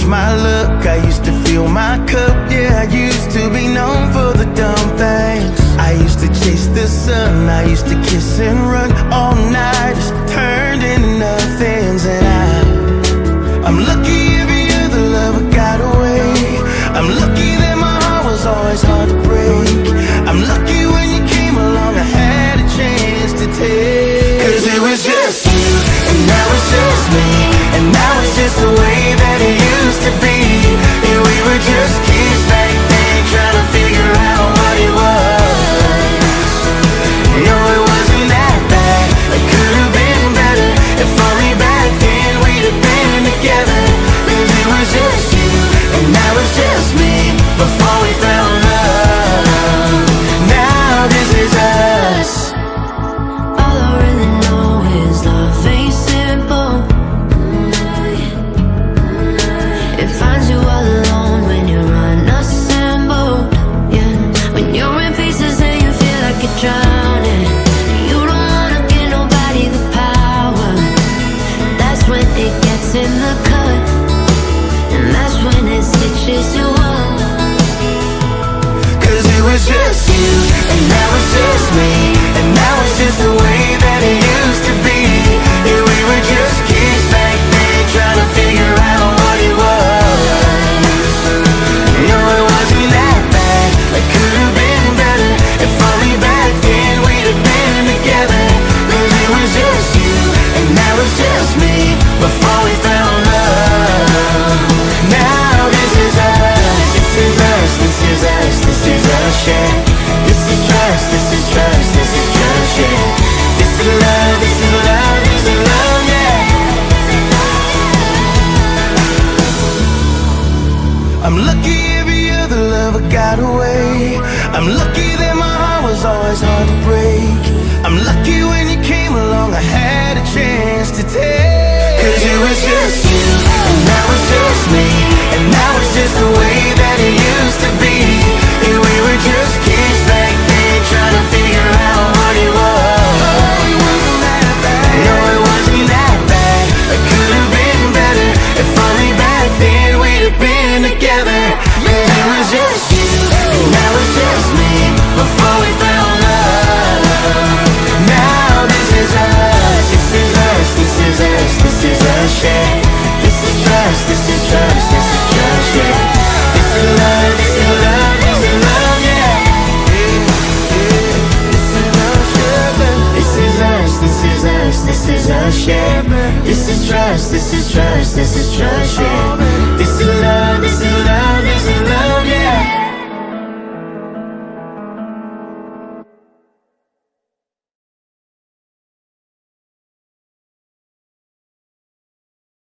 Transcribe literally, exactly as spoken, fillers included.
my luck. I used to fill my cup, yeah, I used to be known for the dumb things. I used to chase the sun, I used to kiss and run all night, just turned into nothings. And I, I'm lucky every other lover got away. I'm lucky that my heart was always hard to break. I'm lucky when you came along, I had a chance to take. Cause it was just you, and now it's just me, and now it's just the way that it used to be. And we were just kids back then, trying to figure out what it was. No, it wasn't that bad, it could have been better. If only back then we'd have been together. Cause it was just you, and now it's just me, before we found love. Now this is us. All I really know is love ain't simple. It finds you all alone when you're unassembled. Yeah, when you're in pieces and you feel like you're drowning. You don't wanna give nobody the power. That's when it gets in the cut, and that's when it stitches you up. Cause it was just you, and now it's just me, and now it's just the way that it used to be. Yeah, we were just kids back then, trying to figure out what it was. No, it wasn't that bad, it could have been better. If only back then we'd have been together. Cause it was just you, and now it's just me, before we found love. Now this is us, this is us, this is us, this is us, yeah. This is trust, this is trust, this is trust, yeah. This is love, this is love, this is love, yeah. I'm lucky every other lover got away. I'm lucky that my heart was always hard to break. I'm lucky when you came along, I had a chance to take. Cause it was just you, and now it's just me, and now it's just the way that it used to be. And we were just kids back then, trying to figure out what it was. No, it wasn't that bad, it could have been better. If only back then we'd have been together. Cause it was just you, and now it's just me, before we found love. Now this is us, this is us, this is us, this is us, yeah. This is trust, this is trust, this is trust, yeah. This is love, this is love, this is love, yeah. This is us, yeah. This is us, this is us, this is us, yeah. This is trust, this is trust, this is trust, yeah. This is love, this is love, this is